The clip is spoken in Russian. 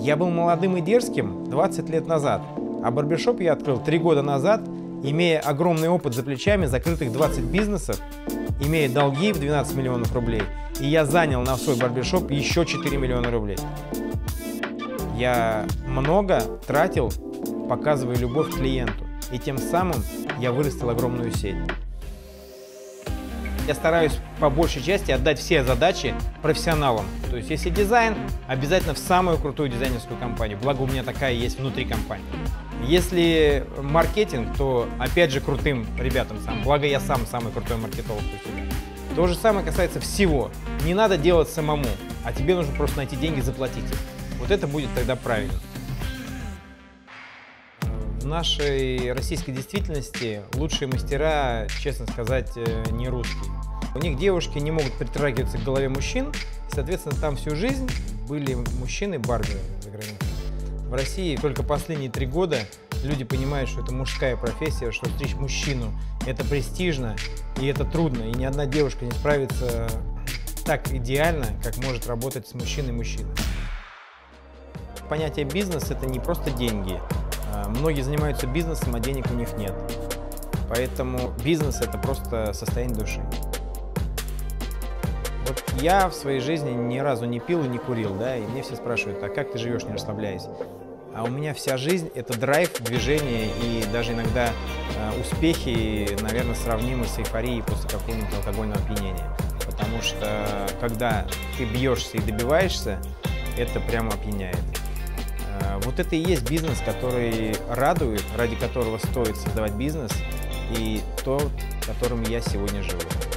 Я был молодым и дерзким 20 лет назад, а барбершоп я открыл 3 года назад, имея огромный опыт за плечами, закрытых 20 бизнесов, имея долги в 12 миллионов рублей, и я занял на свой барбершоп еще 4 миллиона рублей. Я много тратил, показывая любовь к клиенту, и тем самым я вырастил огромную сеть. Я стараюсь по большей части отдать все задачи профессионалам. То есть если дизайн, обязательно в самую крутую дизайнерскую компанию, благо у меня такая есть внутри компании. Если маркетинг, то опять же крутым ребятам сам, благо я сам самый крутой маркетолог у себя. То же самое касается всего. Не надо делать самому, а тебе нужно просто найти деньги, заплатить их. Вот это будет тогда правильно. В нашей российской действительности лучшие мастера, честно сказать, не русские. У них девушки не могут притрагиваться к голове мужчин, и, соответственно, там всю жизнь были мужчины-барберы за границей. В России только последние 3 года люди понимают, что это мужская профессия, что стричь мужчину – это престижно и это трудно, и ни одна девушка не справится так идеально, как может работать с мужчиной-мужчиной. Понятие бизнес – это не просто деньги. Многие занимаются бизнесом, а денег у них нет. Поэтому бизнес – это просто состояние души. Вот я в своей жизни ни разу не пил и не курил, да, и мне все спрашивают, а как ты живешь, не расслабляясь? А у меня вся жизнь – это драйв, движение и даже иногда успехи, наверное, сравнимы с эйфорией после какого-нибудь алкогольного опьянения. Потому что когда ты бьешься и добиваешься, это прямо опьяняет. Вот это и есть бизнес, который радует, ради которого стоит создавать бизнес, и то, которым я сегодня живу.